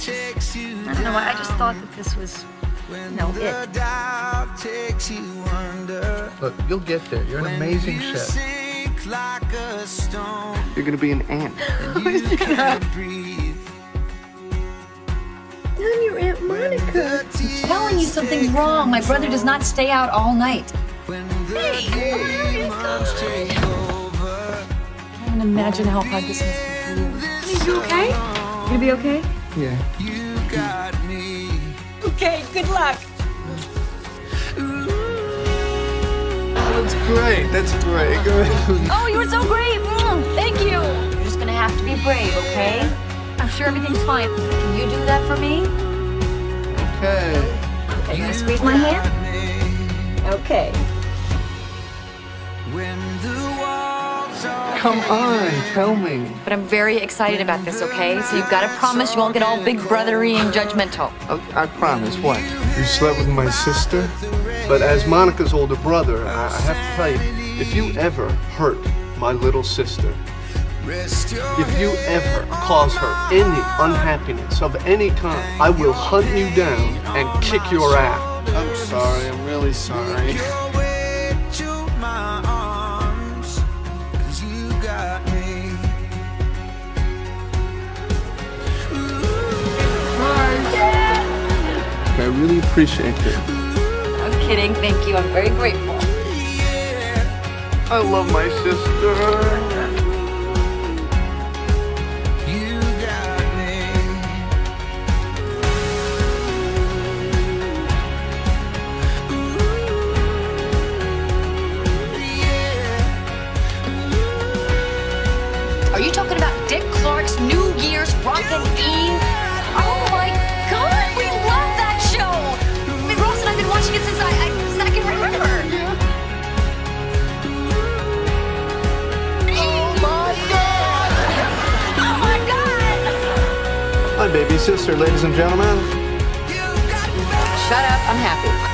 I don't know, I just thought that this was, it. Look, you'll get there. You're an amazing chef. You're gonna be an ant. I'm your Aunt Monica. I'm telling you something's wrong. My brother does not stay out all night. Hey, where are you going? I can't even imagine how hard this must be for you. Honey, you okay? You gonna be okay? Yeah. Okay, good luck. That's great. That's great. Go ahead. Oh, you were so great. Thank you. You're just gonna have to be brave, okay? I'm sure everything's fine. Can you do that for me? Okay. Okay, you gonna squeeze my hand? Okay. Come on, tell me. But I'm very excited about this, okay? So you've got to promise you won't get all big brothery and judgmental. I promise. What? You slept with my sister? But as Monica's older brother, I have to tell you, if you ever hurt my little sister, if you ever cause her any unhappiness of any kind, I will hunt you down and kick your ass. I'm sorry. I'm really sorry. I really appreciate it. I'm kidding. Thank you. I'm very grateful. I love my sister. Are you talking about Dick Clark's New Year's Rockin' Eve? Oh my God, we love that show! I mean, Ross and I've been watching it since I can remember. Oh my God! Oh my God! My baby sister, ladies and gentlemen. Shut up, I'm happy.